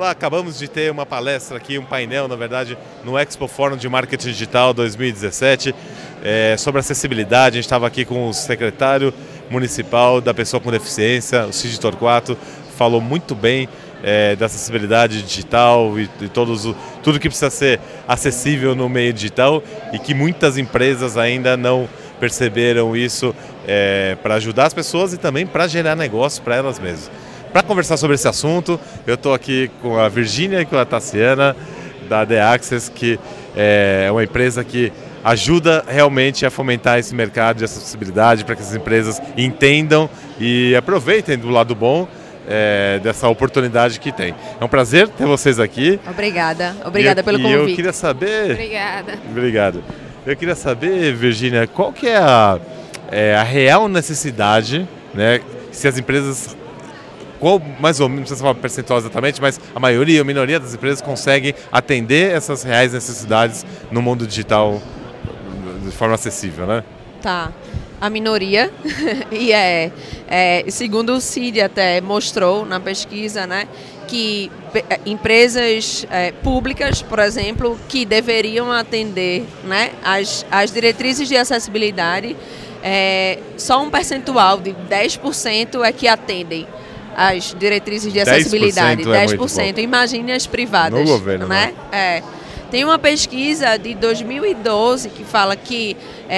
Olá, acabamos de ter uma palestra aqui, um painel, na verdade, no Expo Fórum de Marketing Digital 2017, sobre acessibilidade. A gente estava aqui com o secretário municipal da pessoa com deficiência, o Cid Torquato, falou muito bem da acessibilidade digital e tudo que precisa ser acessível no meio digital e que muitas empresas ainda não perceberam isso para ajudar as pessoas e também para gerar negócio para elas mesmas. Para conversar sobre esse assunto, eu estou aqui com a Virgínia e com a Tassiana, da The Access, que é uma empresa que ajuda realmente a fomentar esse mercado de acessibilidade para que as empresas entendam e aproveitem do lado bom dessa oportunidade que tem. É um prazer ter vocês aqui. Obrigada pelo convite. Eu queria saber... Obrigada. Obrigado. Eu queria saber, Virgínia, qual que é a real necessidade, né, se as empresas... Qual, mais ou menos, não precisa falar percentual exatamente, mas a maioria ou minoria das empresas conseguem atender essas reais necessidades no mundo digital de forma acessível, né? Tá. A minoria, e segundo o Cid até mostrou na pesquisa, né, que empresas públicas, por exemplo, que deveriam atender, né, as diretrizes de acessibilidade, só um percentual de 10% é que atendem as diretrizes de acessibilidade, 10%. Imagine as privadas. No governo, né? Tem uma pesquisa de 2012 que fala que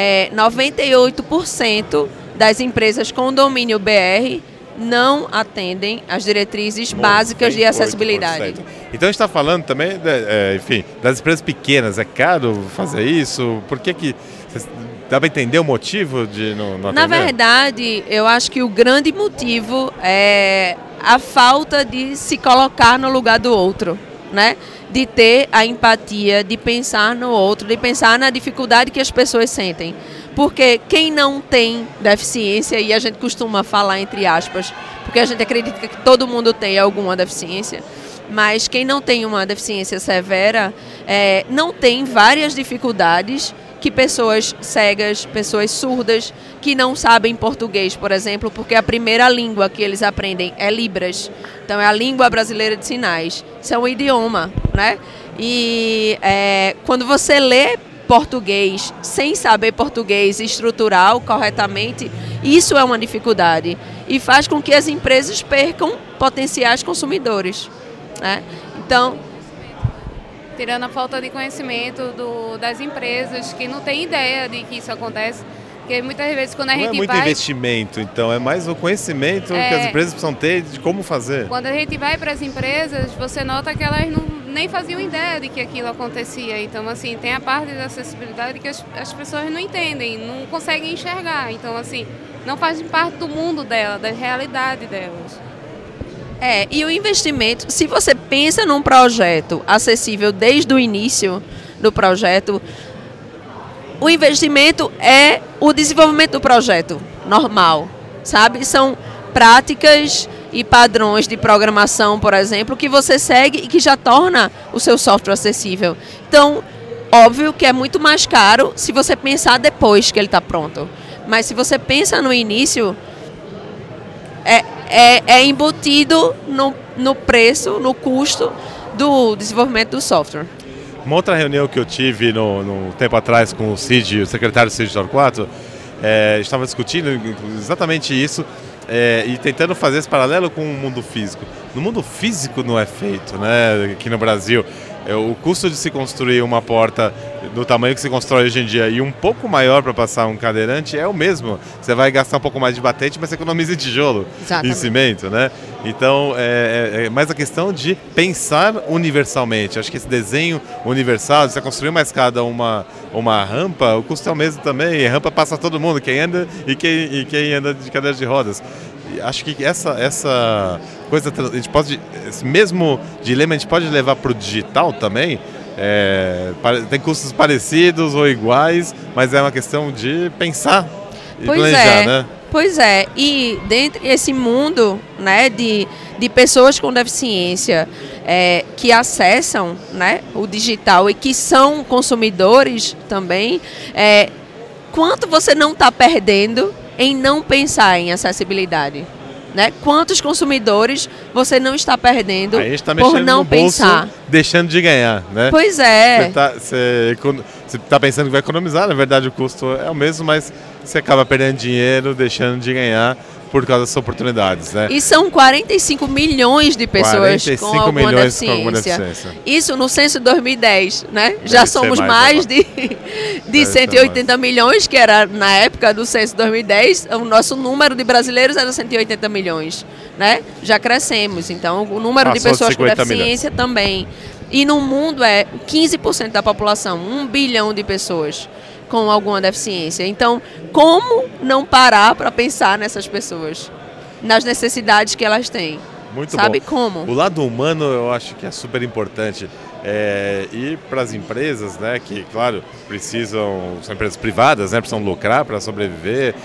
98% das empresas com domínio BR não atendem as diretrizes básicas de acessibilidade. Então a gente está falando também, enfim, das empresas pequenas. É caro fazer isso? Por que dá para entender o motivo de não atender? Na verdade, eu acho que o grande motivo é a falta de se colocar no lugar do outro, né? De ter a empatia, de pensar no outro, de pensar na dificuldade que as pessoas sentem. Porque quem não tem deficiência, e a gente costuma falar entre aspas, porque a gente acredita que todo mundo tem alguma deficiência, mas quem não tem uma deficiência severa, não tem várias dificuldades que pessoas cegas, pessoas surdas, que não sabem português, por exemplo, porque a primeira língua que eles aprendem é Libras. Então é a língua brasileira de sinais. Isso é um idioma, né? E quando você lê português sem saber português estrutural corretamente, isso é uma dificuldade e faz com que as empresas percam potenciais consumidores, né? Então, tirando a falta de conhecimento das empresas que não têm ideia de que isso acontece, porque muitas vezes quando a gente vai... Não é muito investimento, então, é mais o conhecimento que as empresas precisam ter de como fazer. Quando a gente vai para as empresas, você nota que elas nem faziam ideia de que aquilo acontecia. Então, assim, tem a parte da acessibilidade que as pessoas não entendem, não conseguem enxergar. Então, assim, não faz parte do mundo dela, da realidade delas. E o investimento, se você pensa num projeto acessível desde o início do projeto, o investimento é o desenvolvimento do projeto normal, sabe? São práticas e padrões de programação, por exemplo, que você segue e que já torna o seu software acessível. Então, óbvio que é muito mais caro se você pensar depois que ele está pronto. Mas se você pensa no início, é embutido no preço, no custo do desenvolvimento do software. Uma outra reunião que eu tive no tempo atrás com o Cid, o secretário Cid Torquato, estava discutindo exatamente isso e tentando fazer esse paralelo com o mundo físico. No mundo físico não é feito, né, aqui no Brasil. O custo de se construir uma porta do tamanho que se constrói hoje em dia e um pouco maior para passar um cadeirante é o mesmo. Você vai gastar um pouco mais de batente, mas você economiza em tijolo. Exatamente. E cimento, né? Então, é mais a questão de pensar universalmente. Acho que esse desenho universal, de você construir uma escada ou uma rampa, o custo é o mesmo também. A rampa passa todo mundo, quem anda e quem anda de cadeira de rodas. Acho que essa coisa, a gente pode, esse mesmo dilema a gente pode levar para o digital também. Tem custos parecidos ou iguais, mas é uma questão de pensar e planejar, né? Pois é, e dentro desse mundo, né, de pessoas com deficiência que acessam, né, o digital e que são consumidores também, quanto você não está perdendo em não pensar em acessibilidade, né? Quantos consumidores você não está perdendo Aí a gente tá por mexendo não no bolso, pensar. deixando de ganhar, né? Pois é. Você tá pensando que vai economizar, na verdade o custo é o mesmo, mas você acaba perdendo dinheiro, deixando de ganhar por causa dessas oportunidades, né? E são 45 milhões de pessoas 45 com alguma milhões deficiência. com alguma deficiência. Isso no censo de 2010, né? Já Deve ser somos mais mais de 180 milhões, que era na época do censo de 2010, o nosso número de brasileiros era 180 milhões, né? Já crescemos, então o número de Passou de pessoas com 50 deficiência também. E no mundo é 15% da população, 1 bilhão de pessoas com alguma deficiência. Então, como não parar para pensar nessas pessoas, nas necessidades que elas têm? Muito Sabe bom. como? O lado humano eu acho que é super importante. E para as empresas, né, que, claro, são empresas privadas, né, precisam lucrar para sobreviver,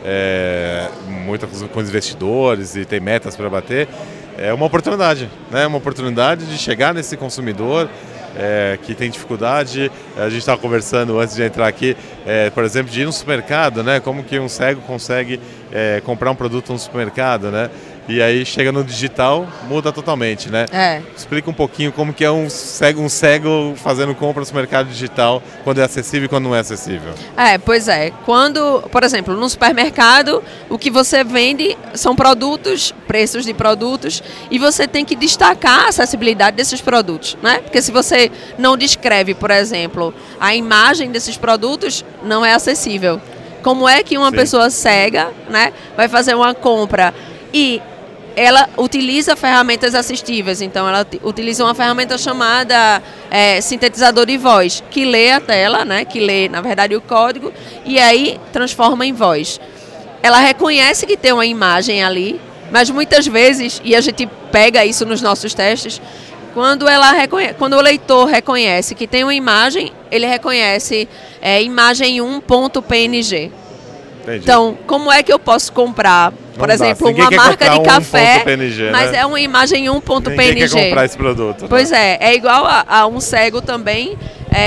muitas com os investidores e tem metas para bater, é uma oportunidade, né, uma oportunidade de chegar nesse consumidor que tem dificuldade. A gente estava conversando antes de entrar aqui, por exemplo, de ir no supermercado, né? Como que um cego consegue comprar um produto no supermercado, né? E aí chega no digital, muda totalmente, né? Explica um pouquinho como que é um cego fazendo compra no supermercado digital, quando é acessível e quando não é acessível. Pois é. Quando, por exemplo, no supermercado, o que você vende são produtos, preços de produtos, e você tem que destacar a acessibilidade desses produtos, né? Porque se você não descreve, por exemplo, a imagem desses produtos, não é acessível. Como é que uma pessoa cega, né, vai fazer uma compra e ela utiliza ferramentas assistivas? Então ela utiliza uma ferramenta chamada sintetizador de voz, que lê a tela, né, que lê, na verdade, o código e aí transforma em voz. Ela reconhece que tem uma imagem ali, mas muitas vezes, e a gente pega isso nos nossos testes, quando o leitor reconhece que tem uma imagem, ele reconhece imagem 1.png. Entendi. Então, como é que eu posso comprar, por exemplo, uma marca de café, mas é uma imagem 1.png? Ninguém quer comprar esse produto, né? Pois é igual a um cego também,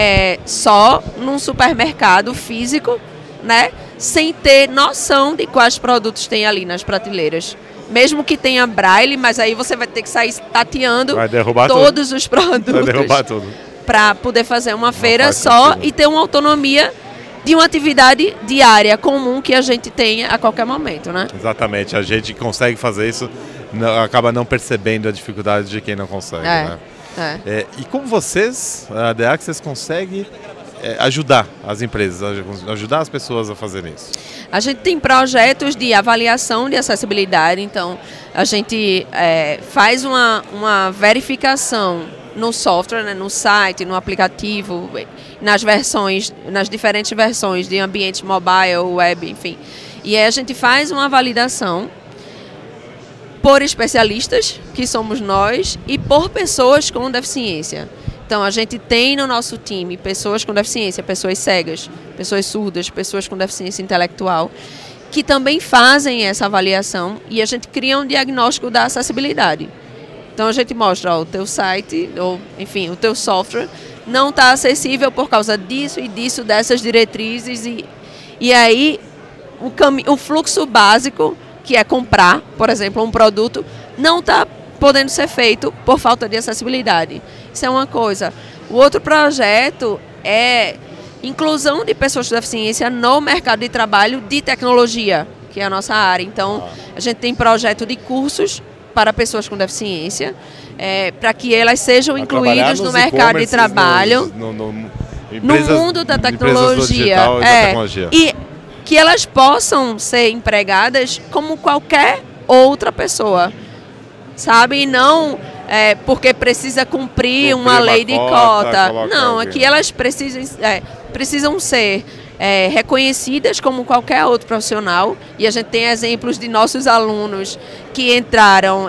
só num supermercado físico, né, sem ter noção de quais produtos tem ali nas prateleiras. Mesmo que tenha braille, mas aí você vai ter que sair tateando todos os produtos. Vai derrubar tudo. Para poder fazer uma feira só e ter uma autonomia de uma atividade diária comum que a gente tenha a qualquer momento, né? Exatamente, a gente consegue fazer isso, acaba não percebendo a dificuldade de quem não consegue, né? E como vocês, a The Access, consegue ajudar as empresas, ajudar as pessoas a fazerem isso? A gente tem projetos de avaliação de acessibilidade, então a gente faz uma verificação no software, né, no site, no aplicativo, nas diferentes versões de ambiente mobile, web, enfim. E aí a gente faz uma validação por especialistas, que somos nós, e por pessoas com deficiência. Então a gente tem no nosso time pessoas com deficiência, pessoas cegas, pessoas surdas, pessoas com deficiência intelectual, que também fazem essa avaliação e a gente cria um diagnóstico da acessibilidade. Então a gente mostra, o teu site, ou enfim, o teu software não está acessível por causa disso e disso, dessas diretrizes, e aí o fluxo básico, que é comprar, por exemplo, um produto, não está podendo ser feito por falta de acessibilidade. Isso é uma coisa. O outro projeto é inclusão de pessoas com deficiência no mercado de trabalho de tecnologia, que é a nossa área. Então, a gente tem projeto de cursos para pessoas com deficiência, para que elas sejam incluídas no mercado de trabalho, no mundo da tecnologia, e que elas possam ser empregadas como qualquer outra pessoa, sabe? E não porque precisa cumprir uma lei de cota. Não, aqui elas precisam ser reconhecidas como qualquer outro profissional, e a gente tem exemplos de nossos alunos que entraram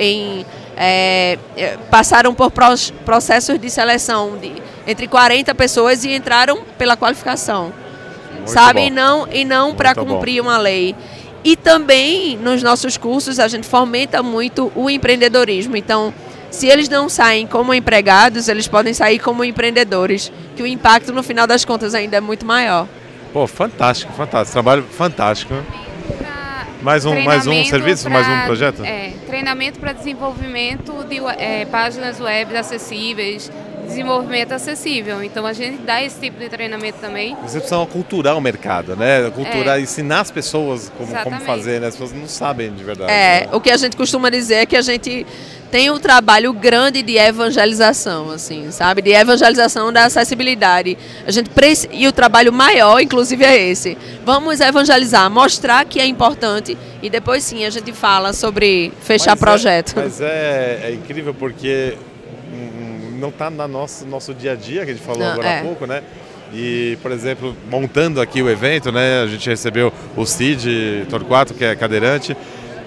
passaram por processos de seleção entre 40 pessoas e entraram pela qualificação, sabe? E não para cumprir uma lei. E também nos nossos cursos a gente fomenta muito o empreendedorismo. Então, se eles não saem como empregados, eles podem sair como empreendedores, que o impacto no final das contas ainda é muito maior. Pô, fantástico, trabalho fantástico. Mais um serviço, mais um projeto? treinamento para desenvolvimento de páginas web acessíveis, desenvolvimento acessível. Então a gente dá esse tipo de treinamento também. Você precisa aculturar o mercado, né? Ensinar as pessoas como fazer, né? As pessoas não sabem de verdade. Né? O que a gente costuma dizer é que a gente tem um trabalho grande de evangelização, assim, sabe? De evangelização da acessibilidade. E o trabalho maior, inclusive, é esse. Vamos evangelizar, mostrar que é importante e depois sim a gente fala sobre fechar projeto. Mas é incrível porque não está no nosso dia a dia, que a gente falou agora há pouco, né? E, por exemplo, montando aqui o evento, né? A gente recebeu o Cid Torquato, que é cadeirante,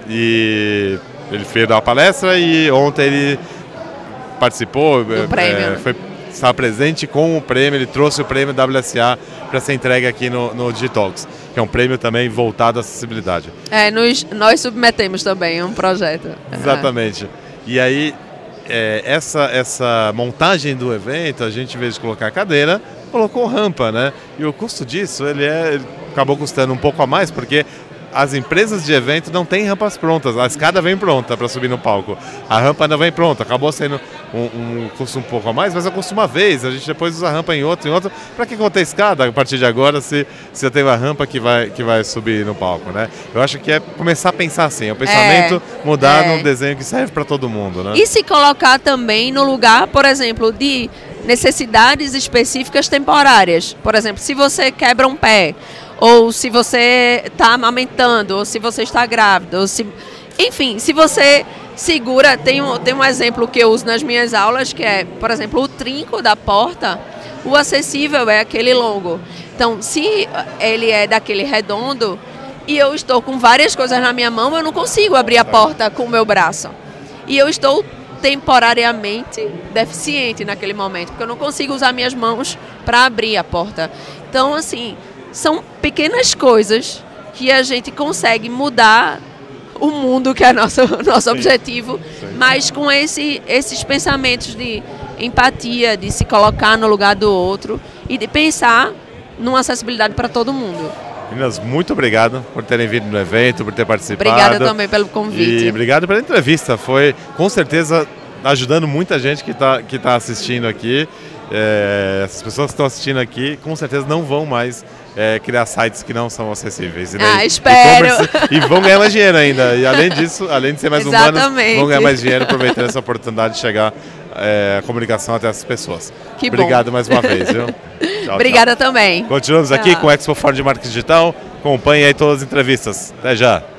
e ele veio dar uma palestra e ontem ele participou, estava presente com o prêmio, ele trouxe o prêmio WSA para ser entregue aqui no Digitalks, que é um prêmio também voltado à acessibilidade. Nós submetemos também um projeto. Exatamente. E aí, essa montagem do evento, a gente, em vez de colocar cadeira, colocou rampa, né? E o custo disso, ele acabou custando um pouco a mais, porque as empresas de evento não têm rampas prontas, a escada vem pronta para subir no palco, a rampa não vem pronta, acabou sendo um custo um pouco a mais, mas é custo uma vez, a gente depois usa a rampa em outro, para que ter escada a partir de agora se eu tenho a rampa que vai subir no palco, né? Eu acho que é começar a pensar assim, o pensamento mudar num desenho que serve para todo mundo, né? E se colocar também no lugar, por exemplo, de necessidades específicas temporárias, por exemplo, se você quebra um pé, ou se você está amamentando, ou se você está grávida, enfim, se você segura, tem um exemplo que eu uso nas minhas aulas, que é, por exemplo, o trinco da porta, o acessível é aquele longo. Então, se ele é daquele redondo, e eu estou com várias coisas na minha mão, eu não consigo abrir a porta com o meu braço. E eu estou temporariamente deficiente naquele momento, porque eu não consigo usar minhas mãos para abrir a porta. Então, assim, são pequenas coisas que a gente consegue mudar o mundo, que é nosso objetivo, mas com esses pensamentos de empatia, de se colocar no lugar do outro e de pensar numa acessibilidade para todo mundo. Meninas, muito obrigado por terem vindo no evento, por ter participado. Obrigada também pelo convite. E obrigado pela entrevista, foi com certeza ajudando muita gente que tá assistindo aqui. Essas pessoas que estão assistindo aqui, com certeza não vão mais criar sites que não são acessíveis. Espero! E vão ganhar mais dinheiro ainda. E além disso, além de ser mais humanos, vão ganhar mais dinheiro aproveitando essa oportunidade de chegar a comunicação até essas pessoas. Obrigado mais uma vez, viu? Tchau, Obrigada também. Continuamos aqui com o Expo Fórum de Marketing Digital. Acompanhe aí todas as entrevistas. Até já!